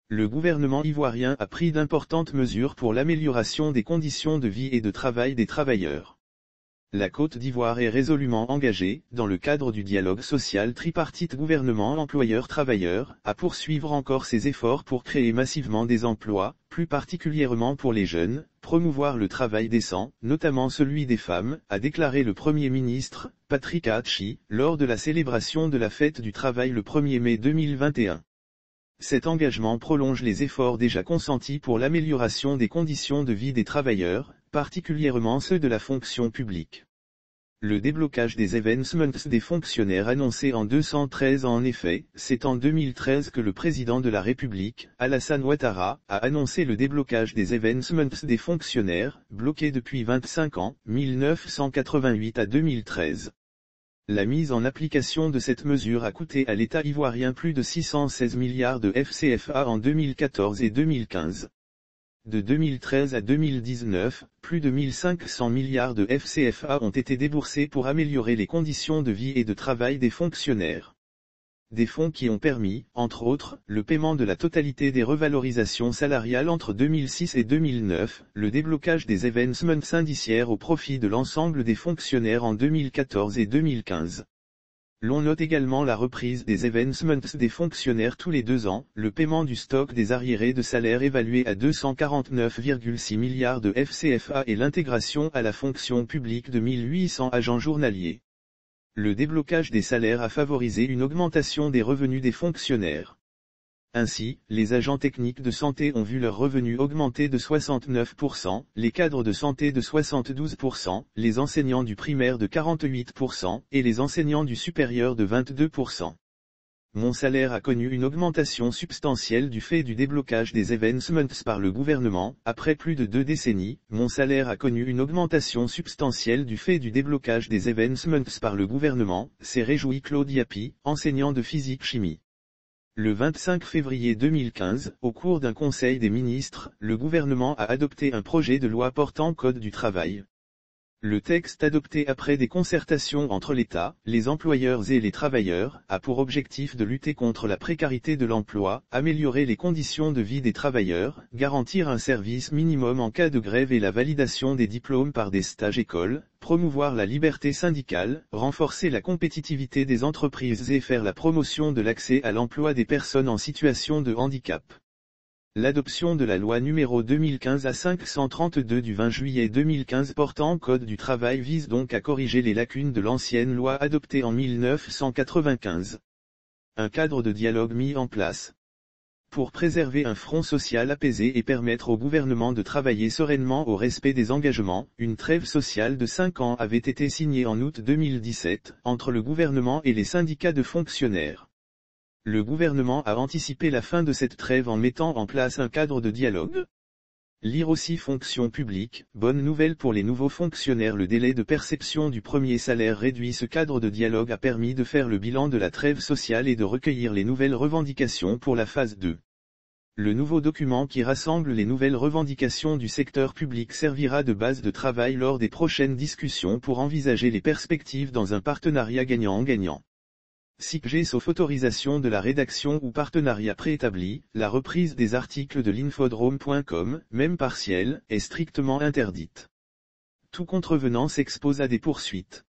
Le gouvernement ivoirien a pris d'importantes mesures pour l'amélioration des conditions de vie et de travail des travailleurs. La Côte d'Ivoire est résolument engagée, dans le cadre du dialogue social tripartite gouvernement-employeur-travailleur, à poursuivre encore ses efforts pour créer massivement des emplois, plus particulièrement pour les jeunes, promouvoir le travail décent, notamment celui des femmes, a déclaré le Premier ministre, Patrick Aatchi, lors de la célébration de la fête du travail le 1er mai 2021. Cet engagement prolonge les efforts déjà consentis pour l'amélioration des conditions de vie des travailleurs, particulièrement ceux de la fonction publique. Le déblocage des événements des fonctionnaires annoncé en 213. En effet, c'est en 2013 que le président de la République, Alassane Ouattara, a annoncé le déblocage des événements des fonctionnaires, bloqués depuis 25 ans, 1988 à 2013. La mise en application de cette mesure a coûté à l'État ivoirien plus de 616 milliards de FCFA en 2014 et 2015. De 2013 à 2019, plus de 1500 milliards de FCFA ont été déboursés pour améliorer les conditions de vie et de travail des fonctionnaires. Des fonds qui ont permis, entre autres, le paiement de la totalité des revalorisations salariales entre 2006 et 2009, le déblocage des événements indiciaires au profit de l'ensemble des fonctionnaires en 2014 et 2015. L'on note également la reprise des événements des fonctionnaires tous les 2 ans, le paiement du stock des arriérés de salaire évalué à 249,6 milliards de FCFA et l'intégration à la fonction publique de 1800 agents journaliers. Le déblocage des salaires a favorisé une augmentation des revenus des fonctionnaires. Ainsi, les agents techniques de santé ont vu leurs revenus augmenter de 69%, les cadres de santé de 72%, les enseignants du primaire de 48% et les enseignants du supérieur de 22%. Mon salaire a connu une augmentation substantielle du fait du déblocage des événements par le gouvernement. Après plus de 2 décennies, mon salaire a connu une augmentation substantielle du fait du déblocage des événements par le gouvernement, s'est réjoui Claude Yapi, enseignant de physique-chimie. Le 25 février 2015, au cours d'un conseil des ministres, le gouvernement a adopté un projet de loi portant Code du travail. Le texte adopté après des concertations entre l'État, les employeurs et les travailleurs, a pour objectif de lutter contre la précarité de l'emploi, améliorer les conditions de vie des travailleurs, garantir un service minimum en cas de grève et la validation des diplômes par des stages-écoles, promouvoir la liberté syndicale, renforcer la compétitivité des entreprises et faire la promotion de l'accès à l'emploi des personnes en situation de handicap. L'adoption de la loi numéro 2015-532 du 20 juillet 2015 portant Code du travail vise donc à corriger les lacunes de l'ancienne loi adoptée en 1995. Un cadre de dialogue mis en place. Pour préserver un front social apaisé et permettre au gouvernement de travailler sereinement au respect des engagements, une trêve sociale de 5 ans avait été signée en août 2017, entre le gouvernement et les syndicats de fonctionnaires. Le gouvernement a anticipé la fin de cette trêve en mettant en place un cadre de dialogue. Lire aussi fonction publique, bonne nouvelle pour les nouveaux fonctionnaires. Le délai de perception du premier salaire réduit. Ce cadre de dialogue a permis de faire le bilan de la trêve sociale et de recueillir les nouvelles revendications pour la phase 2. Le nouveau document qui rassemble les nouvelles revendications du secteur public servira de base de travail lors des prochaines discussions pour envisager les perspectives dans un partenariat gagnant-gagnant. SICG sauf autorisation de la rédaction ou partenariat préétabli, la reprise des articles de l'infodrome.com, même partielle, est strictement interdite. Tout contrevenant s'expose à des poursuites.